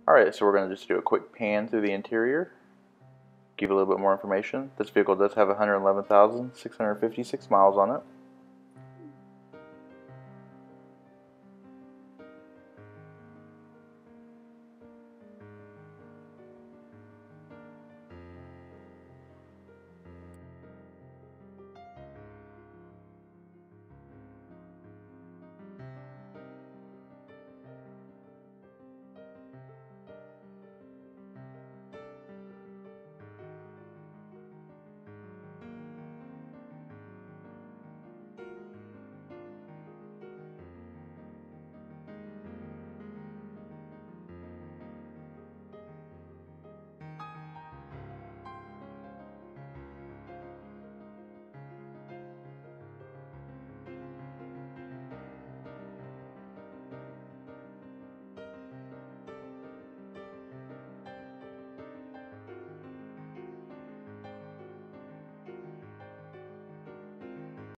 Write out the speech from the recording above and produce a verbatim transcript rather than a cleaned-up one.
Alright, so we're going to just do a quick pan through the interior, give you a little bit more information. This vehicle does have one hundred eleven thousand six hundred fifty-six miles on it.